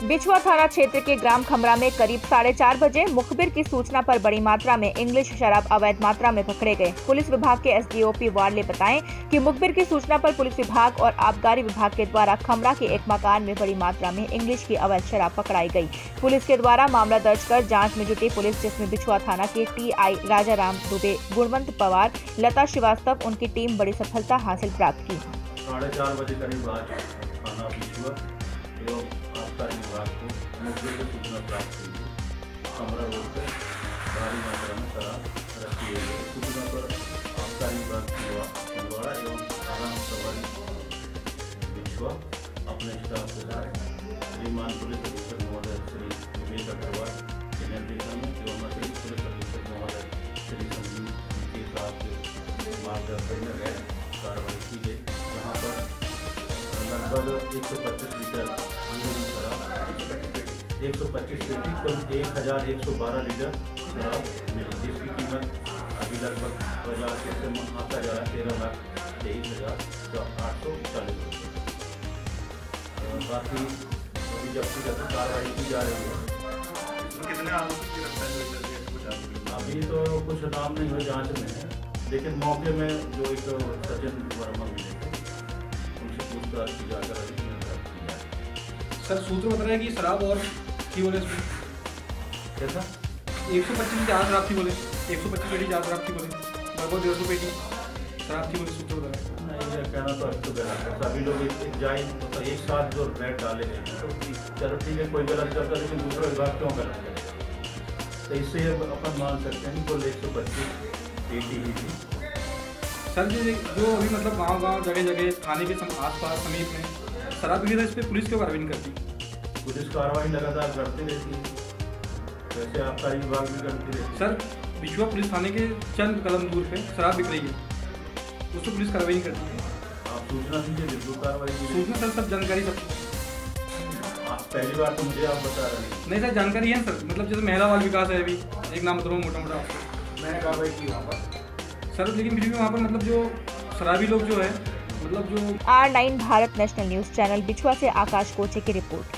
बिछुआ थाना क्षेत्र के ग्राम खमरा में करीब 4:30 बजे मुखबिर की सूचना पर बड़ी मात्रा में इंग्लिश शराब अवैध मात्रा में पकड़े गए। पुलिस विभाग के एसडीओपी वार्ले बताएं कि मुखबिर की सूचना पर पुलिस विभाग और आबकारी विभाग के द्वारा खमरा के एक मकान में बड़ी मात्रा में इंग्लिश की अवैध शराब पकड़ाई गई। पुलिस के द्वारा मामला दर्ज कर जाँच में जुटी पुलिस, जिसमें बिछुआ थाना के टीआई राजाराम दुबे, गुणवंत पवार, लता श्रीवास्तव, उनकी टीम बड़ी सफलता हासिल प्राप्त की। 4:30 बजे करीब आज थाना बिछुआ एवं आबकारी विभाग को मुखबिर की सूचना प्राप्त हुई थी। खमरा रोड पर भारी मात्रा में शराब रखी हुई है। सूचना पर आबकारी विभाग छिंदवाड़ा एवं थाना सवारी बिछुआ अपने स्टाफ के साथ श्रीमान पुलिस अधीक्षक महोदय श्री विवेक अग्रवाल के निर्देशन में एवं अतिरिक्त पुलिस अधीक्षक महोदय श्री संजीव के साथ मार्गदर्शन में गैर कार्रवाई की गई, जहाँ पर लगभग 125 लीटर शराब, 125 पेटी कुल 1112 लीटर शराब मिली, जिसकी कीमत अभी लगभग बाजार से आता जा रहा है 13,23,840 रुपये। बाकी अभी व्यक्तिगत कार्रवाई की जा रही है। कितने आरोपी गिरफ्तार हुए? अभी तो कुछ नाम नहीं हुए, जांच में है, लेकिन मौके में जो एक सचिन वर्मा मिले थे उनसे पूछताछ की जाकर अभी गिरफ्तार किया है। सर सूत्र बता रहे हैं कि शराब और थी बोले इसमें कैसा 125 जार शराब थी बोले, 125 पेटी जार शराब थी बोले, लगभग 150 पेटी शराब थी बोले, सूत्र बता रहे हैं। नहीं, ये कहना तो अब तो गलत है। सभी लोग एक जाए तो एक साथ जो रेट डाले गए तो चलो ठीक है, कोई गलत करता है, लेकिन दूसरा विभाग क्यों गलत करेगा? तो इससे अपन मान सकते हैं कि कुल 125 पेटी ही थी। सर जो अभी मतलब गांव जगह जगह थाने के आसपास समीप में शराब बिक्री इस पर पुलिस क्यों कार्रवाई नहीं करती? पुलिस कार्रवाई लगातार करती रहती है, वैसे आबकारी विभाग भी करती रहती है। सर बिछुआ पुलिस थाने के चंद कदम दूर पे शराब बिक रही है, उस पर पुलिस कार्रवाई नहीं करती है। आप सूचना दीजिए, बिल्कुल कार्रवाई कीजिए। सूचना सर सब जानकारी सब आप पहली बार तो मुझे आप बता रहे हैं। नहीं सर जानकारी है सर, मतलब जैसे महिला बाल विकास है, अभी एक नाम बताऊँ मोटा मोटा मैंने कार्रवाई की वहाँ पर सर, लेकिन फिर भी वहाँ पर मतलब जो शराबी लोग जो है मतलब जो R9 Bharat national news channel बिछुआ से आकाश कोचे की रिपोर्ट।